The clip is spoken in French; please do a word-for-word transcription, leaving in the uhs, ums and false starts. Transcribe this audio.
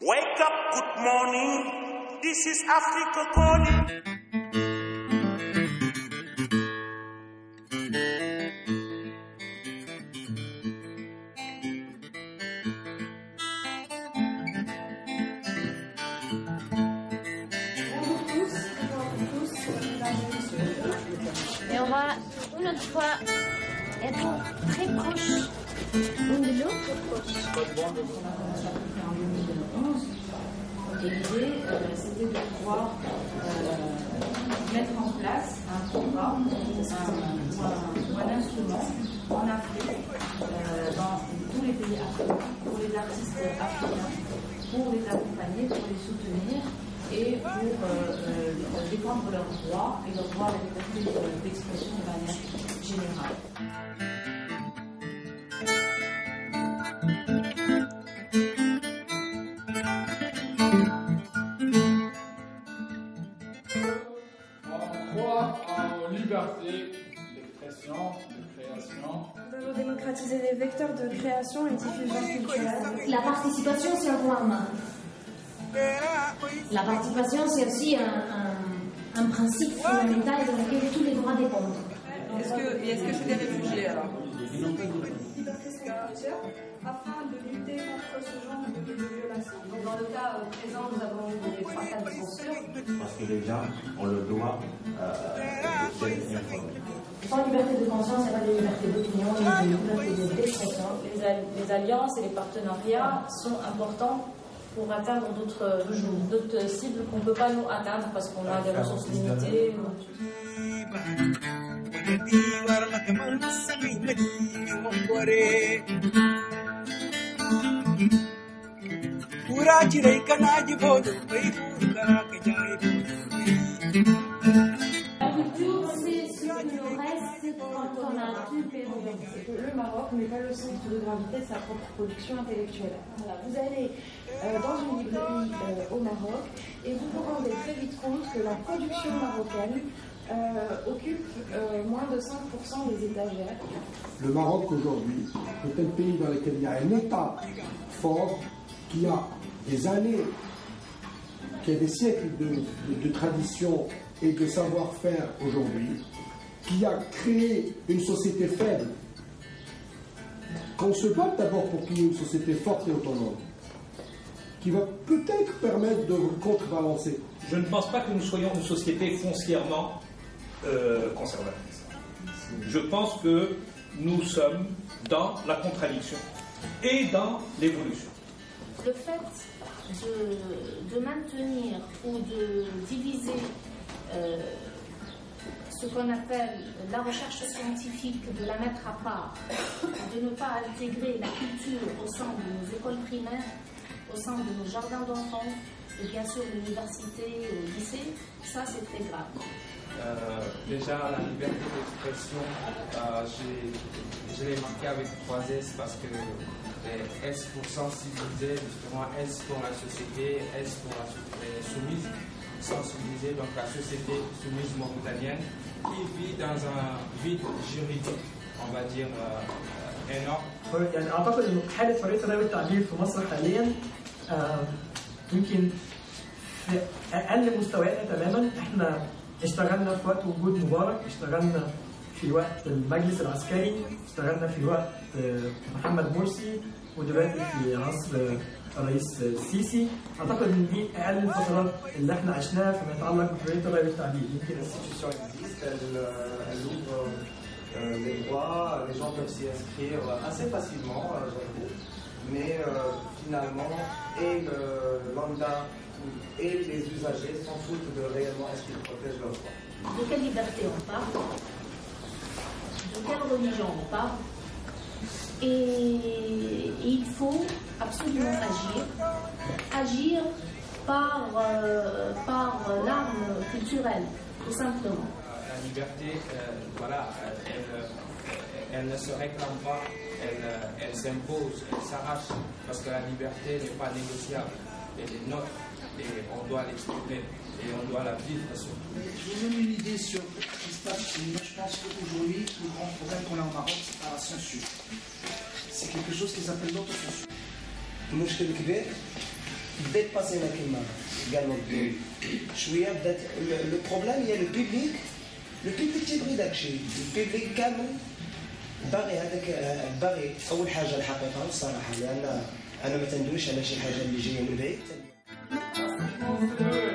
Wake up, good morning. This is Africa calling. Et on va une autre fois être très proche l'une de l'autre. Et l'idée, euh, c'était de pouvoir euh, mettre en place un programme un, ou un, un instrument en Afrique, euh, dans tous les pays africains, pour les artistes africains, pour les accompagner, pour les soutenir et pour euh, euh, défendre leurs droits et leur droit à la liberté d'expression de manière générale. On croit en liberté d'expression, de création. Nous avons démocratisé les vecteurs de création et diffusion culturelle. La participation, c'est un droit humain. La participation, c'est aussi un, un, un principe fondamental dans lequel tous les droits dépendent. Est-ce que, est-ce que c'est des réfugiés alors? Liberté sécuritaire afin de lutter contre ce genre de, de violation. Donc dans le cas euh, présent, nous avons eu des trois cas de censure. Parce que les gens ont le droit euh, d'être informés. Sans liberté de conscience, il n'y a pas de liberté d'opinion, il n'y a pas de liberté d'expression. Les, al les alliances et les partenariats sont importants pour atteindre d'autres d'autres cibles qu'on ne peut pas nous atteindre parce qu'on a des ressources limitées. La culture, c'est ce que nous reste quand on a tout perdu. C'est que le Maroc n'est pas le centre de gravité de sa propre production intellectuelle. Voilà, vous allez euh, dans une librairie euh, au Maroc et vous vous rendez très vite compte que la production marocaine euh, occupe euh, moins de cinq pour cent des étagères. Le Maroc aujourd'hui est un pays dans lequel il y a un État fort qui a des années, qui a des siècles de, de, de tradition et de savoir-faire aujourd'hui, qui a créé une société faible, qu'on se bat d'abord pour qu'il y ait une société forte et autonome, qui va peut-être permettre de contrebalancer. Je ne pense pas que nous soyons une société foncièrement euh, conservatrice. Je pense que nous sommes dans la contradiction et dans l'évolution. Le fait de, de maintenir ou de diviser euh, ce qu'on appelle la recherche scientifique, de la mettre à part, de ne pas intégrer la culture au sein de nos écoles primaires, au sein de nos jardins d'enfants, et bien sûr l'université et au lycée, ça c'est très grave. Euh, déjà, la liberté d'expression, euh, je l'ai marqué avec trois S parce que les S pour sensibiliser, justement, S pour la société, S pour la soumise, sensibiliser donc la société soumise mauritanienne qui vit dans un vide juridique, on va dire, euh, énorme. يعني اعتقد انه حاله حريه الراي والتعبير في مصر حاليا يمكن في اقل مستوياتها تماما. احنا اشتغلنا في وقت وجود مبارك، اشتغلنا في وقت المجلس العسكري، اشتغلنا في وقت محمد مرسي، ودلوقتي في عصر الرئيس السيسي. اعتقد ان دي اقل الفترات اللي احنا عشناها فيما يتعلق بحريه الراي والتعبير. يمكن l'institution existe, elle, elle ouvre euh, les droits, les gens peuvent s'y inscrire assez facilement, euh, j'avoue, mais euh, finalement, et le lambda et les usagers s'en foutent de réellement est-ce qu'ils protègent leurs droits. De quelle liberté on parle? De quelle religion on parle? Et il faut absolument agir, agir par, euh, par l'arme culturelle, tout simplement. La liberté, euh, voilà, elle, elle ne se réclame pas, elle, elle s'impose, elle s'arrache, parce que la liberté n'est pas négociable, elle est nôtre, et on doit l'exprimer, et on doit la vivre. Je vous donne une idée sur ce qui se passe. Je pense qu'aujourd'hui, le grand problème qu'on a au Maroc, c'est pas la censure. C'est quelque chose qui s'appelle l'autocensure. المشكل الكبير ديباسينا كما قالوا شويه بدات لو بروبليم هي لو بيبليك لو بيبليك تيبغي داكشي البيبليك كامل باغي هذاك باغي اول حاجه الحقيقه الصراحه لان انا ما تندويش على شي حاجه اللي جايه من بعيد